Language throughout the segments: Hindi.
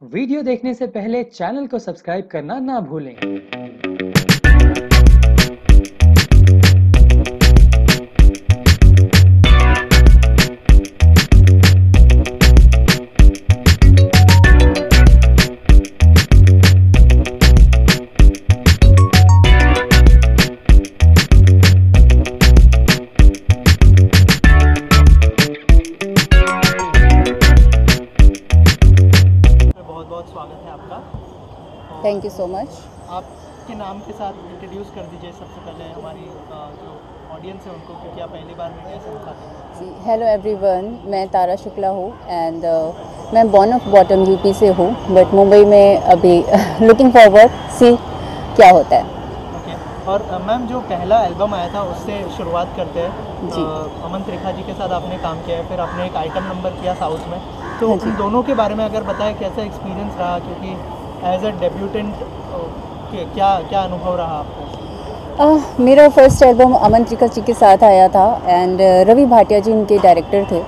वीडियो देखने से पहले चैनल को सब्सक्राइब करना ना भूलें। बहुत बहुत स्वागत है आपका। Thank you so much. आपके नाम के साथ इंट्रोड्यूस कर दीजिए सबसे पहले हमारी जो ऑडियंस है उनको, क्योंकि आप पहली बार मीडिया से दिखाते हैं। जी, हेलो एवरीवन, मैं तारा शुक्ला हूँ एंड मैं बॉर्न ऑफ बॉटम यूपी से हूँ, बट मुंबई में अभी लुकिंग फॉरवर्ड सी क्या होता है। ओके। और मैम, जो पहला एल्बम आया था उससे शुरुआत करते हैं। जी। अमन त्रिखा जी के साथ आपने काम किया है, फिर आपने एक आइटम नंबर किया साउथ में, तो हाँ जी। उन दोनों के बारे में अगर बताएं कैसा एक्सपीरियंस रहा, क्योंकि एज अ डेब्यूटेंट क्या क्या अनुभव रहा आपको? मेरा फर्स्ट एल्बम अमन त्रिखा जी के साथ आया था एंड रवि भाटिया जी इनके डायरेक्टर थे।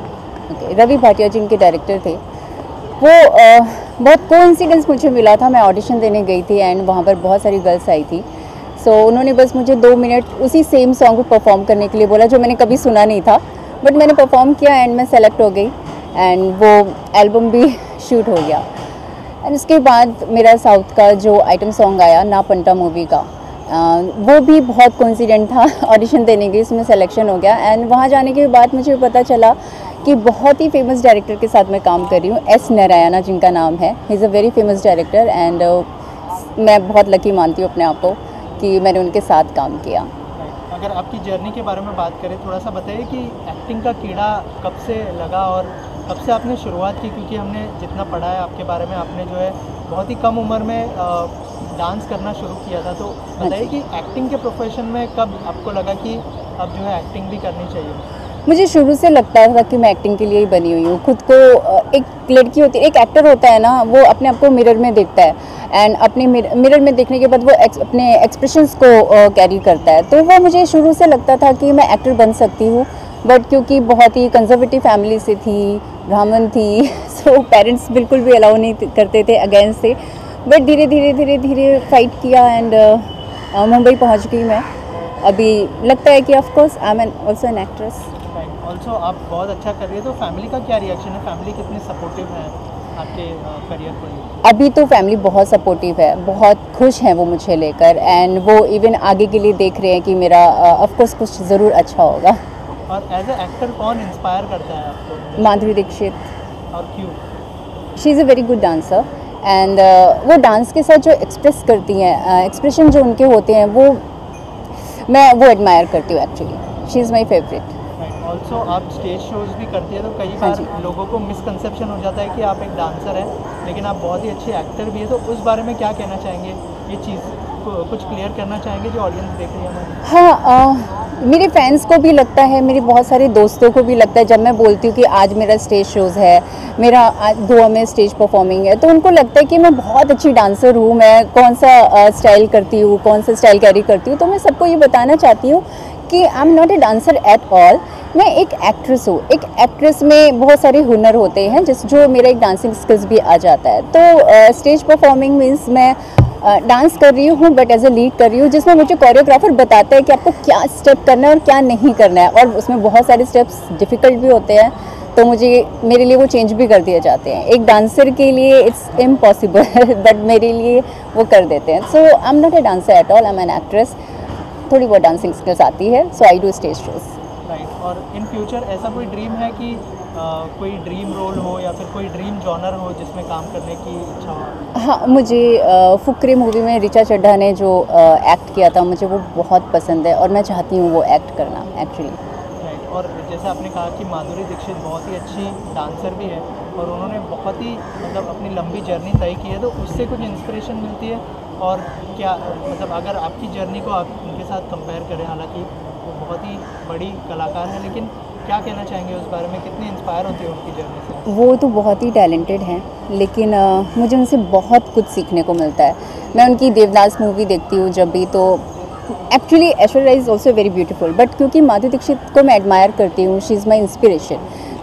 रवि भाटिया जी इनके डायरेक्टर थे। वो बहुत कोइंसिडेंस मुझे मिला था, मैं ऑडिशन देने गई थी एंड वहाँ पर बहुत सारी गर्ल्स आई थी। सो उन्होंने बस मुझे 2 मिनट उसी सेम सॉन्ग को परफॉर्म करने के लिए बोला, जो मैंने कभी सुना नहीं था, बट मैंने परफॉर्म किया एंड मैं सेलेक्ट हो गई एंड वो एल्बम भी शूट हो गया। एंड उसके बाद मेरा साउथ का जो आइटम सॉन्ग आया ना पंटा मूवी का, वो भी बहुत कोइंसिडेंट था। ऑडिशन देने गई, उसमें सिलेक्शन हो गया एंड वहाँ जाने के बाद मुझे पता चला कि बहुत ही फेमस डायरेक्टर के साथ मैं काम कर रही हूँ, एस नारायणा जिनका नाम है। He is a very famous director and मैं बहुत लकी मानती हूँ अपने आप को कि मैंने उनके साथ काम किया। अगर आपकी जर्नी के बारे में बात करें, थोड़ा सा बताइए कि एक्टिंग का कीड़ा कब से लगा और कब से आपने शुरुआत की, क्योंकि हमने जितना पढ़ा है आपके बारे में, आपने जो है बहुत ही कम उम्र में डांस करना शुरू किया था। तो बताइए कि एक्टिंग के प्रोफेशन में कब आपको लगा कि अब जो है एक्टिंग भी करनी चाहिए? मुझे शुरू से लगता था कि मैं एक्टिंग के लिए ही बनी हुई हूँ। खुद को एक लड़की होती है, एक एक्टर होता है ना, वो अपने आप को मिरर में देखता है एंड अपने मिरर में देखने के बाद वो अपने एक्सप्रेशंस को कैरी करता है। तो वो मुझे शुरू से लगता था कि मैं एक्टर बन सकती हूँ, बट क्योंकि बहुत ही कंजर्वेटिव फैमिली से थी, ब्राह्मण थी, सो पेरेंट्स बिल्कुल भी अलाउ नहीं करते थे अगेंस्ट से। बट धीरे धीरे फाइट किया एंड मुंबई पहुँच गई मैं। अभी लगता है कि of course I am also an actress. Also आप बहुत अच्छा कर रही है, तो फैमिली का क्या रिएक्शन है? फैमिली कितने सपोर्टिव है आपके करियर को लेकर? अभी तो फैमिली बहुत सपोर्टिव है, बहुत खुश हैं वो मुझे लेकर एंड वो इवन आगे के लिए देख रहे हैं कि मेरा ऑफ कोर्स कुछ ज़रूर अच्छा होगा। और एज ए एक्टर कौन इंस्पायर करता है आपको? माधुरी दीक्षित। और क्यों? She is a very good dancer and वो डांस के साथ जो एक्सप्रेस करती हैं, एक्सप्रेशन जो उनके होते हैं, मैं वो एडमायर करती हूँ actually. She is my favourite. Also आप स्टेज शोज भी करती है, तो कई हाँ बार जी। लोगों को मिसकंसेप्शन हो जाता है कि आप एक डांसर हैं, लेकिन आप बहुत ही अच्छी एक्टर भी है। तो उस बारे में क्या कहना चाहेंगे? ये चीज़ को कुछ क्लियर करना चाहेंगे जो ऑडियंस देख रही है हमारी? हाँ, मेरे फैंस को भी लगता है, मेरे बहुत सारे दोस्तों को भी लगता है, जब मैं बोलती हूँ कि आज मेरा स्टेज शोज़ है, मेरा आज गोवा में स्टेज परफॉर्मिंग है, तो उनको लगता है कि मैं बहुत अच्छी डांसर हूँ, मैं कौन सा स्टाइल करती हूँ, कौन सा स्टाइल कैरी करती हूँ। तो मैं सबको ये बताना चाहती हूँ कि I am not a dancer at all. मैं एक एक्ट्रेस हूँ। एक एक्ट्रेस में बहुत सारे हुनर होते हैं, जो मेरा एक डांसिंग स्किल्स भी आ जाता है। तो स्टेज परफॉर्मिंग मीन्स मैं डांस कर रही हूँ, बट एज ए लीड कर रही हूँ, जिसमें मुझे कोरियोग्राफर बताता है कि आपको क्या स्टेप करना है और क्या नहीं करना है, और उसमें बहुत सारे स्टेप्स डिफ़िकल्ट भी होते हैं, तो मेरे लिए वो चेंज भी कर दिए जाते हैं। एक डांसर के लिए इट्स इम्पॉसिबल बट मेरे लिए वो कर देते हैं। So I am not a dancer at all, I am an actress. थोड़ी बहुत डांसिंग स्किल्स आती है, so I do stage shows. Right. और इन फ्यूचर ऐसा कोई ड्रीम है कि कोई ड्रीम रोल हो या फिर कोई ड्रीम जॉनर हो जिसमें काम करने की इच्छा हो? हाँ, मुझे फुकरे मूवी में ऋचा चड्ढा ने जो एक्ट किया था, मुझे वो बहुत पसंद है और मैं चाहती हूँ वो एक्ट करना एक्चुअली। राइट। और जैसे आपने कहा कि माधुरी दीक्षित बहुत ही अच्छी डांसर भी है और उन्होंने बहुत ही मतलब अपनी लंबी जर्नी तय की है, तो उससे कुछ इंस्पिरेशन मिलती है? और क्या मतलब अगर आपकी जर्नी को आप उनके साथ कंपेयर करें, हालांकि वो बहुत ही बड़ी कलाकार है, लेकिन क्या कहना चाहेंगे उस बारे में? कितनी इंस्पायर होती है उनकी जर्नी से? वो तो बहुत ही टैलेंटेड हैं, लेकिन मुझे उनसे बहुत कुछ सीखने को मिलता है। मैं उनकी देवदास मूवी देखती हूँ जब भी, तो actually Aishwarya is also very beautiful, but क्योंकि माधुरी दीक्षित को मैं एडमायर करती हूँ, शी इज़ माई इंस्पिरेशन,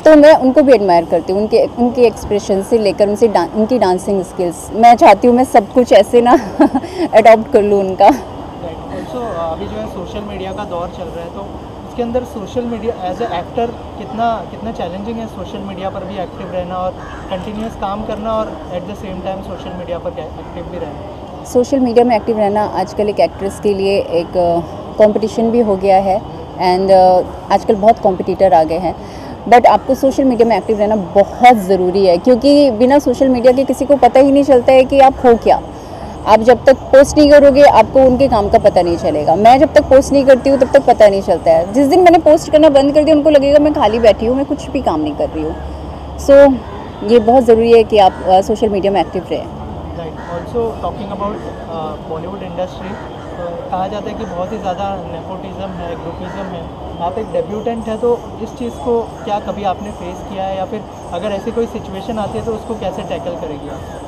तो मैं उनको भी एडमायर करती हूँ, उनके एक्सप्रेशन से लेकर उनकी डांसिंग स्किल्स। मैं चाहती हूँ मैं सब कुछ ऐसे ना अडॉप्ट कर लूँ उनका। ऑल्सो अभी जो है सोशल मीडिया का दौर चल रहा है, तो इसके अंदर social media as a actor कितना चैलेंजिंग है सोशल मीडिया पर भी एक्टिव रहना और कंटिन्यूस काम करना और at the same time social media पर एक्टिव भी रहना। सोशल मीडिया में एक्टिव रहना आजकल एक एक्ट्रेस के लिए एक कंपटीशन भी हो गया है, एंड आजकल बहुत कॉम्पिटिटर आ गए हैं। बट आपको सोशल मीडिया में एक्टिव रहना बहुत ज़रूरी है, क्योंकि बिना सोशल मीडिया के किसी को पता ही नहीं चलता है कि आप हो क्या। आप जब तक पोस्ट नहीं करोगे आपको उनके काम का पता नहीं चलेगा। मैं जब तक पोस्ट नहीं करती हूँ तब तक पता नहीं चलता है। जिस दिन मैंने पोस्ट करना बंद कर दिया उनको लगेगा मैं खाली बैठी हूँ, मैं कुछ भी काम नहीं कर रही हूँ। सो ये बहुत ज़रूरी है कि आप सोशल मीडिया में एक्टिव रहें। Right. Also talking about Bollywood industry, कहा जाता है कि बहुत ही ज़्यादा नेपोटिज़म है, ग्रुपिज़म है। आप एक डेब्यूटेंट है, तो इस चीज़ को क्या कभी आपने फेस किया है, या फिर अगर ऐसी कोई सिचुएशन आती है तो उसको कैसे टैकल करेगी आप?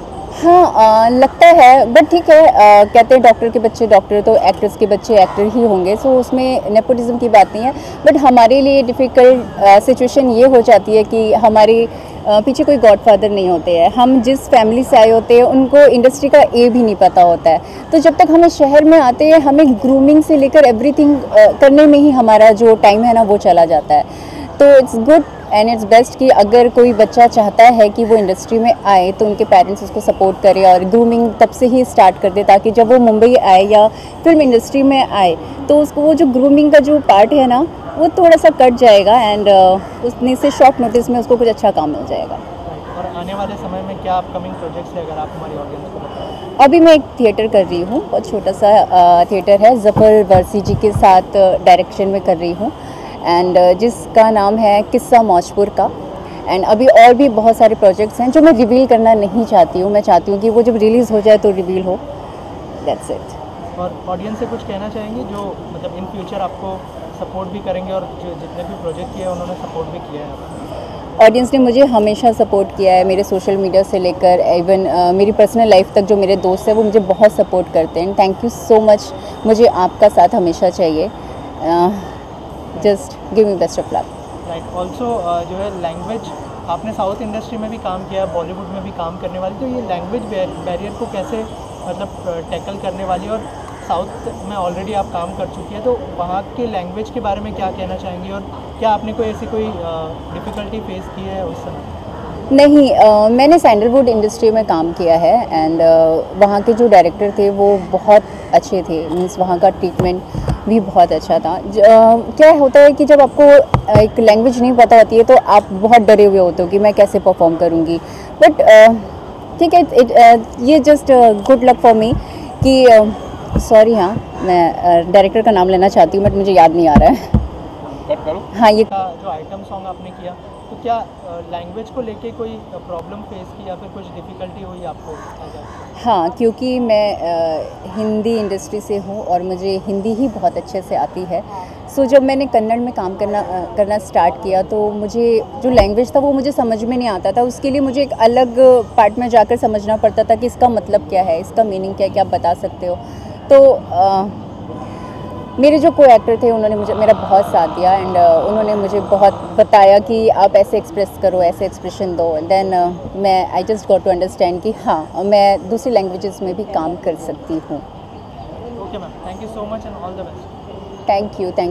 हाँ, लगता है, बट ठीक है। कहते हैं डॉक्टर के बच्चे डॉक्टर, तो एक्टर्स के बच्चे एक्टर ही होंगे। सो उसमें नेपोटिज्म की बात नहीं है। बट हमारे लिए डिफ़िकल्ट सिचुएशन ये हो जाती है कि हमारे पीछे कोई गॉडफादर नहीं होते हैं। हम जिस फैमिली से आए होते हैं उनको इंडस्ट्री का ए भी नहीं पता होता है। तो जब तक हमें शहर में आते हैं हमें ग्रूमिंग से लेकर एवरीथिंग करने में ही हमारा जो टाइम है ना वो चला जाता है। तो it's good and it's best कि अगर कोई बच्चा चाहता है कि वो इंडस्ट्री में आए तो उनके पेरेंट्स उसको सपोर्ट करें और ग्रूमिंग तब से ही स्टार्ट कर दे, ताकि जब वो मुंबई आए या फिल्म इंडस्ट्री में आए तो उसको वो जो ग्रूमिंग का जो पार्ट है ना वो थोड़ा सा कट जाएगा, एंड उसने से शॉर्ट नोटिस में उसको कुछ अच्छा काम मिल जाएगा। और आने वाले समय में क्या अपकमिंग प्रोजेक्ट्स है, अगर आप हमारी ऑडियंस को बताएं? अभी मैं एक थिएटर कर रही हूँ, बहुत छोटा सा थिएटर है, ज़फ़र वर्सी जी के साथ डायरेक्शन में कर रही हूँ, एंड जिसका नाम है किस्सा मौजपुर का। एंड अभी और भी बहुत सारे प्रोजेक्ट्स हैं जो मैं रिवील करना नहीं चाहती हूँ। मैं चाहती हूँ कि वो जब रिलीज़ हो जाए तो रिवील हो। That's it. और ऑडियंस से कुछ कहना चाहेंगे जो मतलब इन फ्यूचर आपको सपोर्ट भी करेंगे, और जो जितने भी प्रोजेक्ट किए हैं उन्होंने सपोर्ट भी किया है आपको? ऑडियंस ने मुझे हमेशा सपोर्ट किया है, मेरे सोशल मीडिया से लेकर इवन मेरी पर्सनल लाइफ तक। जो मेरे दोस्त हैं वो मुझे बहुत सपोर्ट करते हैं। Thank you so much. मुझे आपका साथ हमेशा चाहिए। Just give me best of luck. Right. Also जो है लैंग्वेज, आपने साउथ इंडस्ट्री में भी काम किया, बॉलीवुड में भी काम करने वाली, तो ये लैंग्वेज बैरियर को कैसे मतलब टैकल करने वाली, और साउथ में ऑलरेडी आप काम कर चुकी है, तो वहाँ के लैंग्वेज के बारे में क्या कहना चाहेंगी, और क्या आपने कोई ऐसी कोई डिफ़िकल्टी फेस की है उस समय? नहीं, मैंने सैंडलवुड इंडस्ट्री में काम किया है, एंड वहाँ के जो डायरेक्टर थे वो बहुत अच्छे थे। मीन्स वहाँ का ट्रीटमेंट भी बहुत अच्छा था। क्या होता है कि जब आपको एक लैंग्वेज नहीं पता होती है तो आप बहुत डरे हुए होते हो कि मैं कैसे परफॉर्म करूँगी। बट ठीक है, ये just good luck for me कि सॉरी, हाँ मैं डायरेक्टर का नाम लेना चाहती हूँ बट मुझे याद नहीं आ रहा है। हाँ, ये जो आइटम सॉन्ग आपने किया, तो क्या लैंग्वेज को लेके कोई प्रॉब्लम फेस की या फिर कुछ डिफ़िकल्टी हुई आपको? हाँ, क्योंकि मैं हिंदी इंडस्ट्री से हूँ और मुझे हिंदी ही बहुत अच्छे से आती है। सो जब मैंने कन्नड़ में काम करना स्टार्ट किया तो मुझे जो लैंग्वेज था वो मुझे समझ में नहीं आता था। उसके लिए मुझे एक अलग पार्ट में जाकर समझना पड़ता था कि इसका मतलब क्या है, इसका मीनिंग क्या है, क्या आप बता सकते हो। तो मेरे जो को एक्टर थे उन्होंने मेरा बहुत साथ दिया, एंड उन्होंने मुझे बहुत बताया कि आप ऐसे एक्सप्रेस करो, ऐसे एक्सप्रेशन दो। देन मैं I just got to understand कि हाँ मैं दूसरी लैंग्वेजेस में भी काम कर सकती हूँ। Okay ma'am, thank you so much and all the best. Thank you.